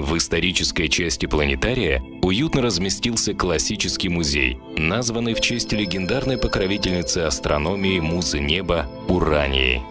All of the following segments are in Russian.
В исторической части планетария уютно разместился классический музей, названный в честь легендарной покровительницы астрономии музы неба Урании.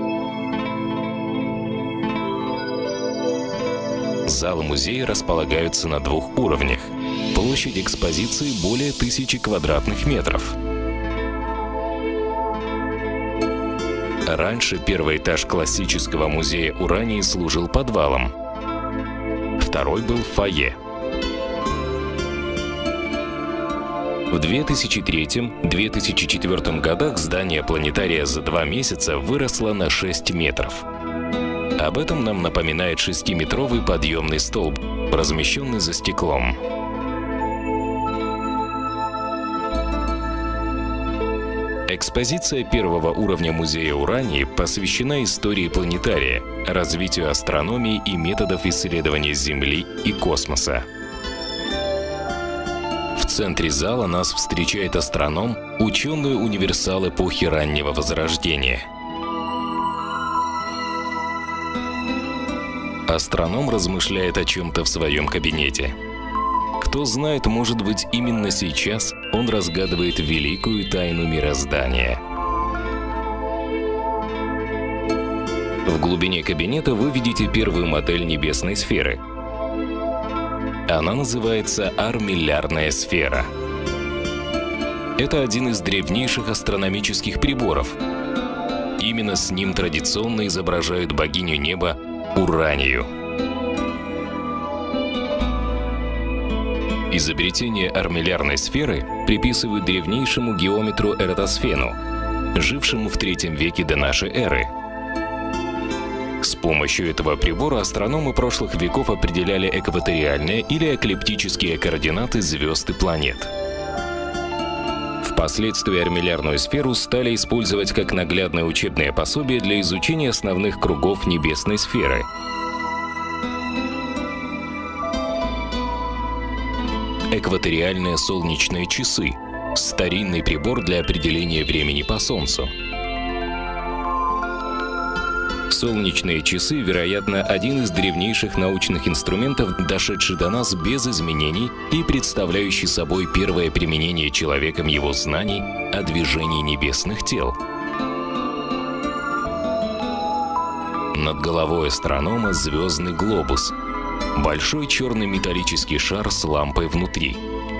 Залы музея располагаются на 2 уровнях. Площадь экспозиции более 1000 квадратных метров. Раньше первый этаж классического музея Урании служил подвалом. Второй был фойе. В 2003-2004 годах здание планетария за 2 месяца выросло на 6 метров. Об этом нам напоминает 6-метровый подъемный столб, размещенный за стеклом. Экспозиция первого уровня музея Урании посвящена истории планетария, развитию астрономии и методов исследования Земли и космоса. В центре зала нас встречает астроном, ученый-универсал эпохи раннего Возрождения. Астроном размышляет о чем-то в своем кабинете. Кто знает, может быть, именно сейчас он разгадывает великую тайну мироздания. В глубине кабинета вы видите первую модель небесной сферы. Она называется армиллярная сфера. Это один из древнейших астрономических приборов. Именно с ним традиционно изображают богиню неба Уранию. Изобретение армиллярной сферы приписывают древнейшему геометру Эратосфену, жившему в III веке до нашей эры. С помощью этого прибора астрономы прошлых веков определяли экваториальные или эклиптические координаты звезд и планет. Впоследствии армиллярную сферу стали использовать как наглядное учебное пособие для изучения основных кругов небесной сферы. Экваториальные солнечные часы – старинный прибор для определения времени по Солнцу. Солнечные часы, вероятно, один из древнейших научных инструментов, дошедший до нас без изменений и представляющий собой первое применение человеком его знаний о движении небесных тел. Над головой астронома звездный глобус – большой черный металлический шар с лампой внутри.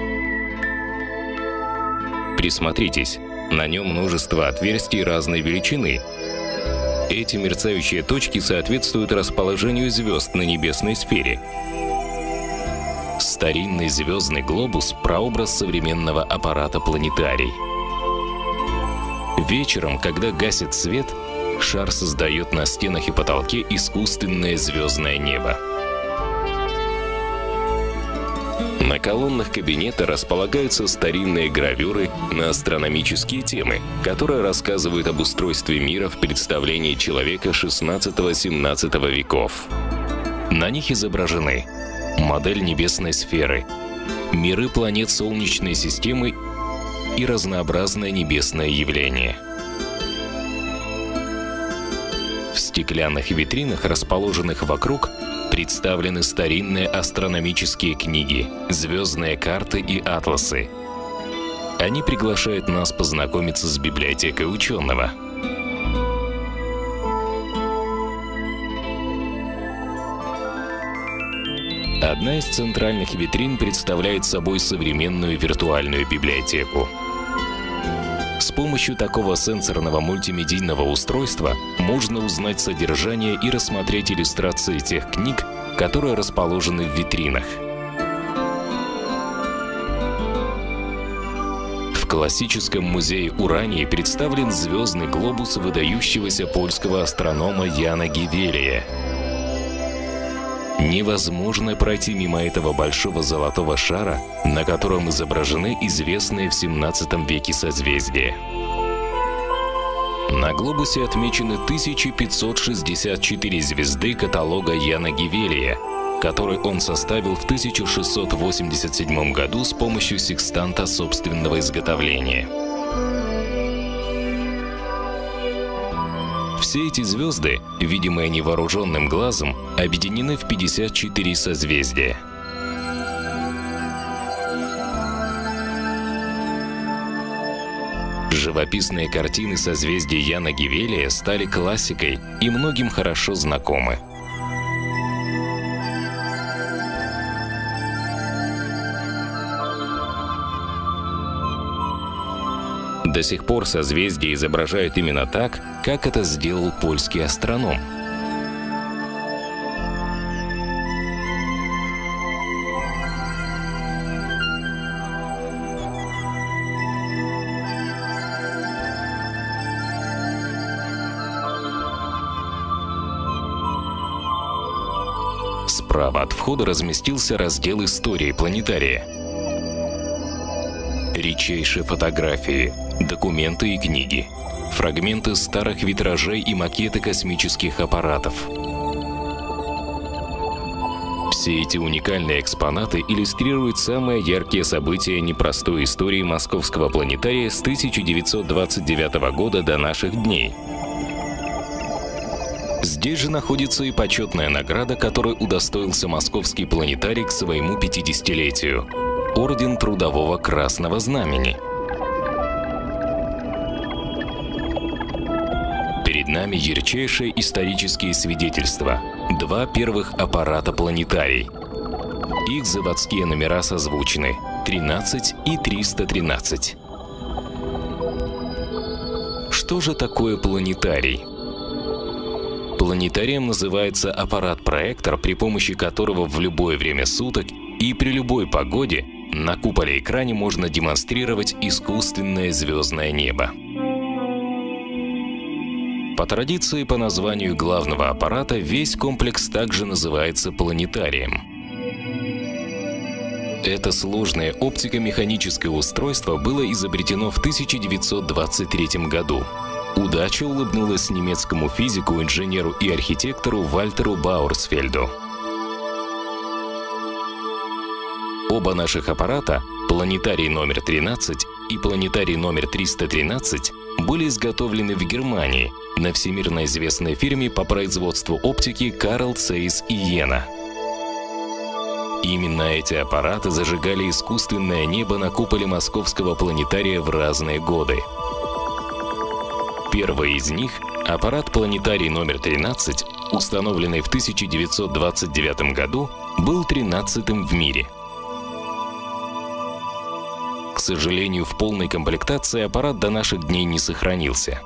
Присмотритесь, на нем множество отверстий разной величины. Эти мерцающие точки соответствуют расположению звезд на небесной сфере. Старинный звездный глобус – прообраз современного аппарата планетарий. Вечером, когда гасит свет, шар создает на стенах и потолке искусственное звездное небо. На колоннах кабинета располагаются старинные гравюры на астрономические темы, которые рассказывают об устройстве мира в представлении человека XVI-XVII веков. На них изображены модель небесной сферы, миры планет Солнечной системы и разнообразное небесное явление. В стеклянных витринах, расположенных вокруг, представлены старинные астрономические книги, звездные карты и атласы. Они приглашают нас познакомиться с библиотекой ученого. Одна из центральных витрин представляет собой современную виртуальную библиотеку. С помощью такого сенсорного мультимедийного устройства можно узнать содержание и рассмотреть иллюстрации тех книг, которые расположены в витринах. В классическом музее Урании представлен звездный глобус выдающегося польского астронома Яна Гивелия. Невозможно пройти мимо этого большого золотого шара, на котором изображены известные в XVII веке созвездия. На глобусе отмечены 1564 звезды каталога Яна Гивелия, который он составил в 1687 году с помощью секстанта собственного изготовления. Все эти звезды, видимые невооруженным глазом, объединены в 54 созвездия. Живописные картины созвездия Яна Гевелия стали классикой и многим хорошо знакомы. До сих пор созвездия изображают именно так, как это сделал польский астроном. Справа от входа разместился раздел истории планетария. Редчайшие фотографии, документы и книги, фрагменты старых витражей и макеты космических аппаратов. Все эти уникальные экспонаты иллюстрируют самые яркие события непростой истории Московского планетария с 1929 года до наших дней. Здесь же находится и почетная награда, которой удостоился Московский планетарий к своему 50-летию – Орден Трудового Красного Знамени. Перед нами ярчайшие исторические свидетельства. Два первых аппарата планетарий. Их заводские номера созвучны – 13 и 313. Что же такое планетарий? Планетарием называется аппарат-проектор, при помощи которого в любое время суток и при любой погоде на куполе-экране можно демонстрировать искусственное звездное небо. По традиции, по названию главного аппарата, весь комплекс также называется планетарием. Это сложное оптико-механическое устройство было изобретено в 1923 году. Удача улыбнулась немецкому физику, инженеру и архитектору Вальтеру Бауэрсфельду. Оба наших аппарата, планетарий номер 13 и планетарий номер 313, были изготовлены в Германии на всемирно известной фирме по производству оптики Карл Zeiss и Jena. Именно эти аппараты зажигали искусственное небо на куполе Московского планетария в разные годы. Первый из них – аппарат планетарий номер 13, установленный в 1929 году, был 13-м в мире. К сожалению, в полной комплектации аппарат до наших дней не сохранился.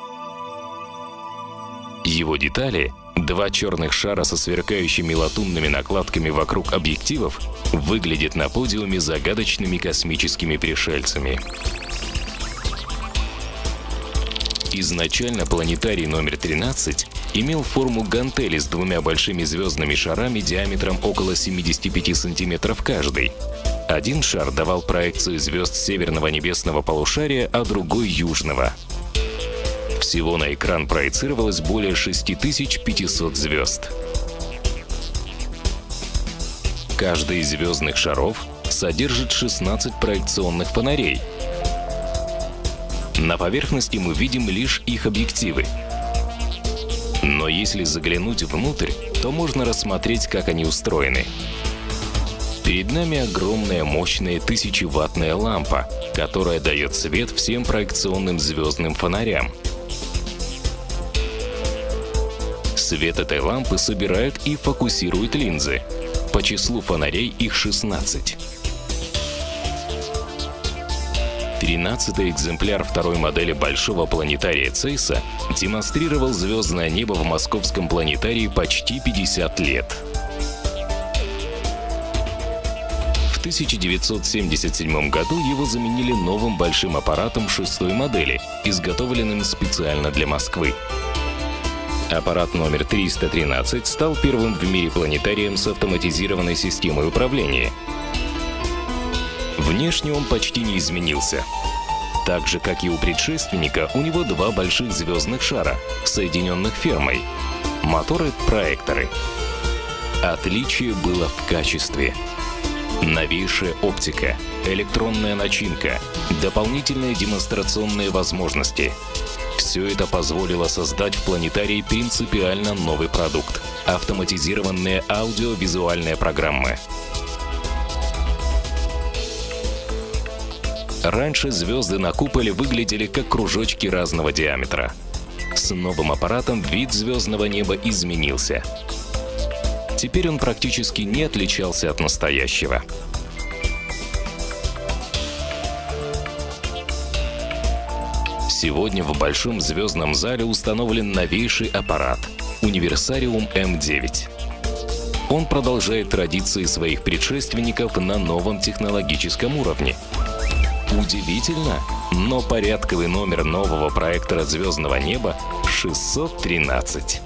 Его детали – два черных шара со сверкающими латунными накладками вокруг объективов – выглядят на подиуме загадочными космическими пришельцами. Изначально планетарий номер 13 имел форму гантели с двумя большими звездными шарами диаметром около 75 сантиметров каждый. Один шар давал проекцию звезд северного небесного полушария, а другой — южного. Всего на экран проецировалось более 6500 звезд. Каждый из звездных шаров содержит 16 проекционных фонарей. На поверхности мы видим лишь их объективы. Но если заглянуть внутрь, то можно рассмотреть, как они устроены. Перед нами огромная мощная 1000-ваттная лампа, которая дает свет всем проекционным звездным фонарям. Свет этой лампы собирают и фокусируют линзы. По числу фонарей их 16. 13-й экземпляр второй модели большого планетария Цейса демонстрировал звездное небо в Московском планетарии почти 50 лет. В 1977 году его заменили новым большим аппаратом 6-й модели, изготовленным специально для Москвы. Аппарат номер 313 стал первым в мире планетарием с автоматизированной системой управления. Внешне он почти не изменился. Так же, как и у предшественника, у него два больших звездных шара, соединенных фермой. Моторы-проекторы. Отличие было в качестве. Новейшая оптика, электронная начинка, дополнительные демонстрационные возможности. Все это позволило создать в планетарии принципиально новый продукт — автоматизированные аудиовизуальные программы. Раньше звезды на куполе выглядели как кружочки разного диаметра. С новым аппаратом вид звездного неба изменился. Теперь он практически не отличался от настоящего. Сегодня в Большом звездном зале установлен новейший аппарат — Универсариум М9. Он продолжает традиции своих предшественников на новом технологическом уровне. Удивительно, но порядковый номер нового проектора звездного неба — 613.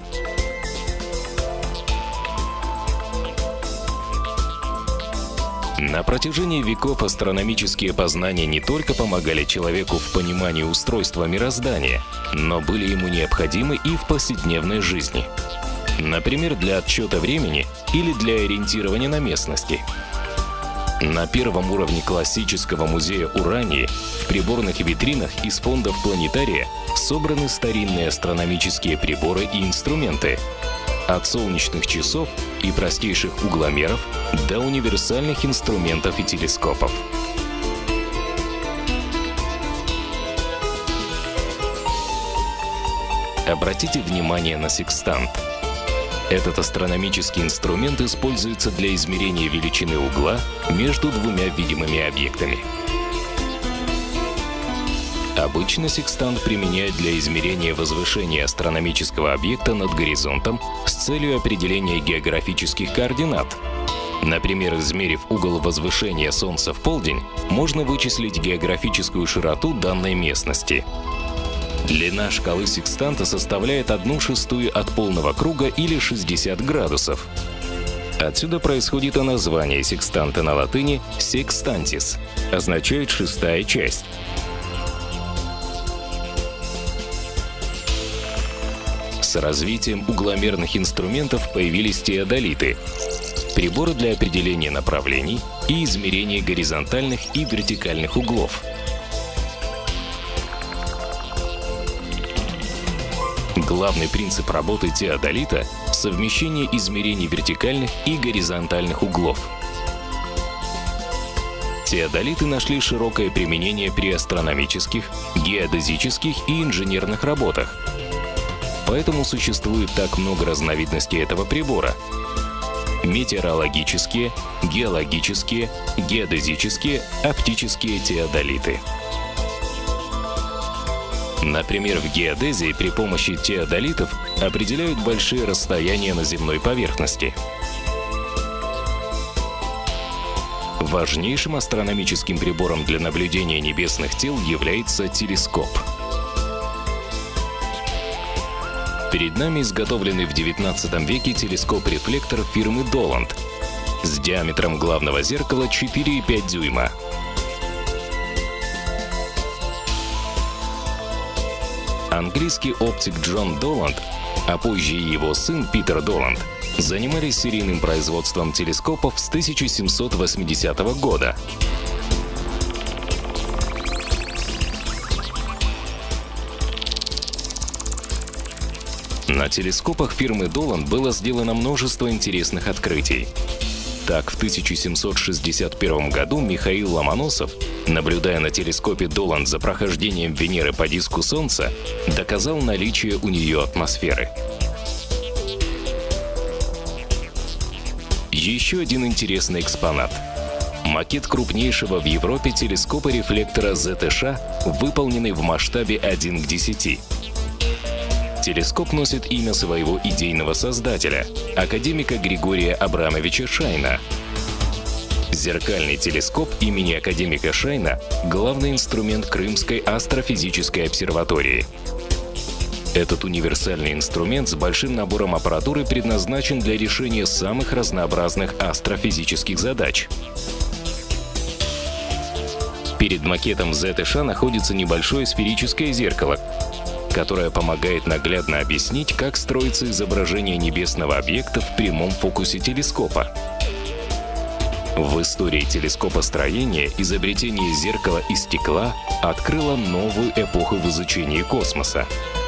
На протяжении веков астрономические познания не только помогали человеку в понимании устройства мироздания, но были ему необходимы и в повседневной жизни. Например, для отсчета времени или для ориентирования на местности. На первом уровне классического музея Урании в приборных витринах из фондов планетария собраны старинные астрономические приборы и инструменты. От солнечных часов и простейших угломеров до универсальных инструментов и телескопов. Обратите внимание на секстант. Этот астрономический инструмент используется для измерения величины угла между двумя видимыми объектами. Обычно секстант применяют для измерения возвышения астрономического объекта над горизонтом с целью определения географических координат. Например, измерив угол возвышения Солнца в полдень, можно вычислить географическую широту данной местности. Длина шкалы секстанта составляет 1/6 от полного круга или 60 градусов. Отсюда происходит и название секстанта на латыни «sextantis», означает «шестая часть». С развитием угломерных инструментов появились теодолиты — приборы для определения направлений и измерения горизонтальных и вертикальных углов. Главный принцип работы теодолита — совмещение измерений вертикальных и горизонтальных углов. Теодолиты нашли широкое применение при астрономических, геодезических и инженерных работах. Поэтому существует так много разновидностей этого прибора: метеорологические, геологические, геодезические, оптические теодолиты. Например, в геодезии при помощи теодолитов определяют большие расстояния на земной поверхности. Важнейшим астрономическим прибором для наблюдения небесных тел является телескоп. Перед нами изготовленный в XIX веке телескоп-рефлектор фирмы Doland с диаметром главного зеркала 4,5 дюйма. Английский оптик Джон Доланд, а позже и его сын Питер Доланд, занимались серийным производством телескопов с 1780 года. На телескопах фирмы Доланд было сделано множество интересных открытий. Так, в 1761 году Михаил Ломоносов, наблюдая на телескопе Доланд за прохождением Венеры по диску Солнца, доказал наличие у нее атмосферы. Еще один интересный экспонат — макет крупнейшего в Европе телескопа-рефлектора ЗТШ, выполненный в масштабе 1 к 10. Телескоп носит имя своего идейного создателя — академика Григория Абрамовича Шайна. Зеркальный телескоп имени академика Шайна — главный инструмент Крымской астрофизической обсерватории. Этот универсальный инструмент с большим набором аппаратуры предназначен для решения самых разнообразных астрофизических задач. Перед макетом ЗТШ находится небольшое сферическое зеркало, которое помогает наглядно объяснить, как строится изображение небесного объекта в прямом фокусе телескопа. В истории телескопостроения изобретение зеркала и стекла открыло новую эпоху в изучении космоса.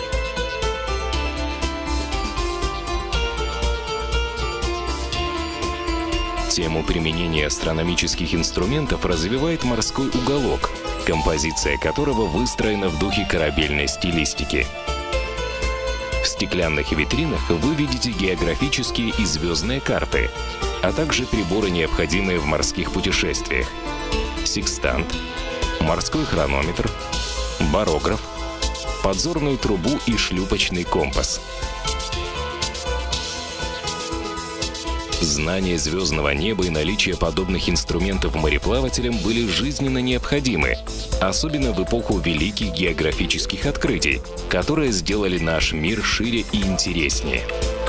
Тему применения астрономических инструментов развивает морской уголок, композиция которого выстроена в духе корабельной стилистики. В стеклянных витринах вы видите географические и звездные карты, а также приборы, необходимые в морских путешествиях: секстант, морской хронометр, барограф, подзорную трубу и шлюпочный компас. Знание звездного неба и наличие подобных инструментов мореплавателям были жизненно необходимы, особенно в эпоху великих географических открытий, которые сделали наш мир шире и интереснее.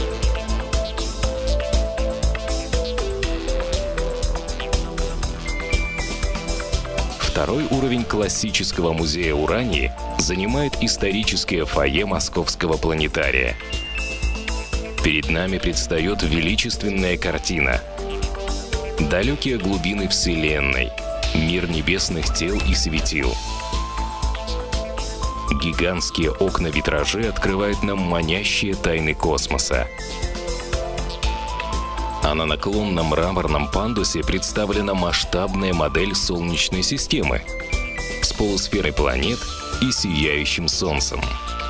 Второй уровень классического музея Урании занимает историческое фойе Московского планетария. Перед нами предстает величественная картина. Далекие глубины Вселенной, мир небесных тел и светил. Гигантские окна-витражи открывают нам манящие тайны космоса. А на наклонном мраморном пандусе представлена масштабная модель Солнечной системы с полусферой планет и сияющим Солнцем.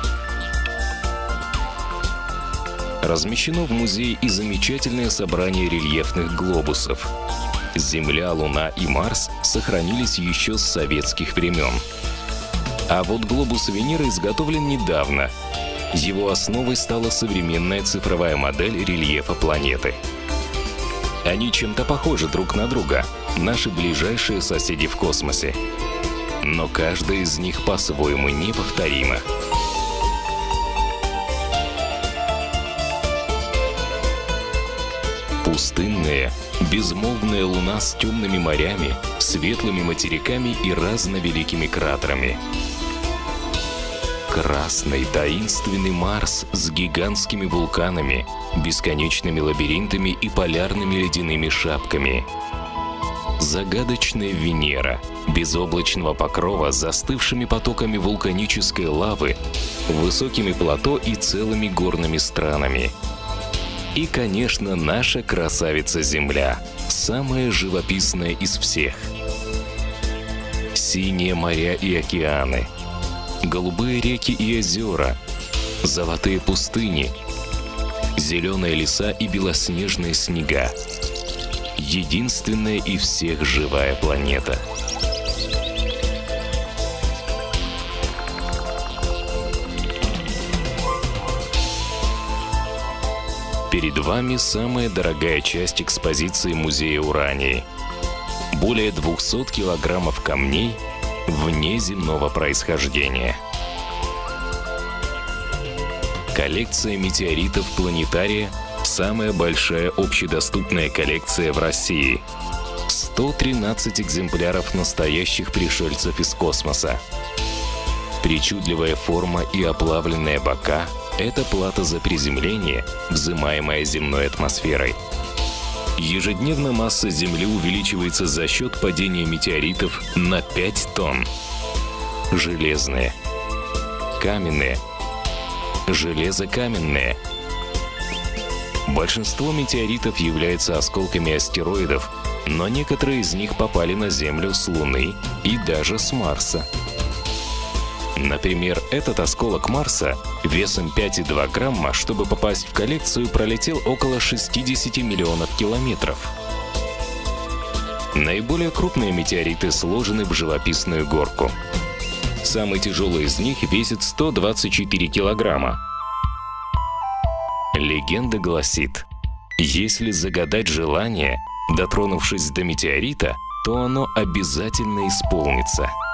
Размещено в музее и замечательное собрание рельефных глобусов. Земля, Луна и Марс сохранились еще с советских времен. А вот глобус Венеры изготовлен недавно. Его основой стала современная цифровая модель рельефа планеты. Они чем-то похожи друг на друга, наши ближайшие соседи в космосе. Но каждая из них по-своему неповторима. Пустынная, безмолвная Луна с темными морями, светлыми материками и разновеликими кратерами. Красный, таинственный Марс с гигантскими вулканами, бесконечными лабиринтами и полярными ледяными шапками. Загадочная Венера, безоблачного покрова с застывшими потоками вулканической лавы, высокими плато и целыми горными странами. И, конечно, наша красавица Земля, самая живописная из всех. Синие моря и океаны, голубые реки и озера, золотые пустыни, зеленые леса и белоснежные снега. Единственная из всех живая планета. Перед вами самая дорогая часть экспозиции музея Урании. Более 200 килограммов камней внеземного происхождения. Коллекция метеоритов планетария – самая большая общедоступная коллекция в России. 113 экземпляров настоящих пришельцев из космоса. Причудливая форма и оплавленные бока – это плата за приземление, взимаемая земной атмосферой. Ежедневно масса Земли увеличивается за счет падения метеоритов на 5 тонн. Железные, каменные, железокаменные. Большинство метеоритов являются осколками астероидов, но некоторые из них попали на Землю с Луны и даже с Марса. Например, этот осколок Марса весом 5,2 грамма, чтобы попасть в коллекцию, пролетел около 60 миллионов километров. Наиболее крупные метеориты сложены в живописную горку. Самый тяжелый из них весит 124 килограмма. Легенда гласит, если загадать желание, дотронувшись до метеорита, то оно обязательно исполнится.